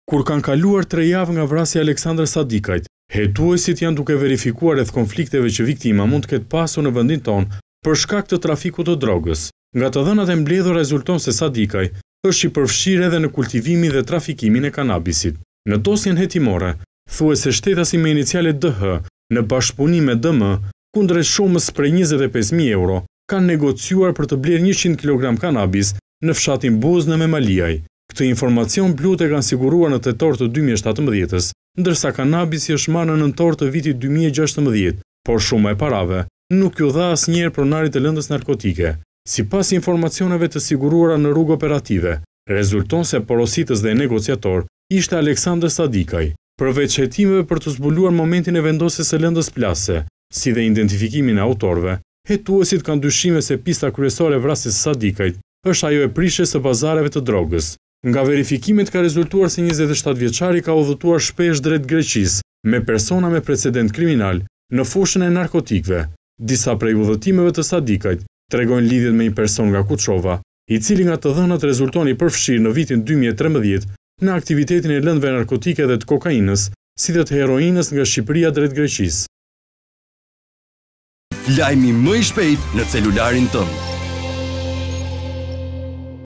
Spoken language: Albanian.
Kur kanë kaluar 3 javë nga vrasja e Aleksandr Sadikajt, hetuesit janë duke verifikuar rreth konflikteve që viktima mund të ketë pasur në vendin tonë për shkak të trafikut të drogës. Nga të dhënat e mbledhur rezulton se Sadikaj është i përfshirë edhe në kultivimin dhe trafikimin e kanabisit. Në dosjen hetimore, thuhet se shtetasi me inicialet DH në bashkëpunim me DM kundrejt shumës prej 25.000 euro kanë negociuar për të blerë 100 kg kanabis në fshatin Buzë në Memaliaj. Këtë informacion blut e kanë siguruar në tetor të 2017, ndërsa kanabisi është marrë në nëntor të vitit 2016, por shuma e parave nuk ju dha asnjëherë pronarit të lëndës narkotike. Sipas informacioneve të siguruara në rrugë operative, rezulton se porositës dhe negociator ishte Aleksandr Sadikaj. Përveç hetimeve për të zbuluar momentin e vendosjes së lëndës plase, si dhe identifikimin e autorëve, hetuesit kanë dyshime se pista kryesore e vrasjes së Sadikajt është ajo e prishjes së pazareve të drogës. Nga verifikimet ka rezultuar se 27 vjeçari ka udhëtuar shpesh drejt Greqisë me persona me precedent kriminal në fushën e narkotikëve. Disa prej udhëtimeve të Sadikajt tregojnë lidhjet me një person nga Kuçova, i cili nga të dhënat rezultoni përfshirë në vitin 2013 në aktivitetin e lëndëve narkotike dhe të kokainës, si dhe të heroinës nga Shqipëria drejt Greqisë. Lajmi më i shpejt në celularin tënd.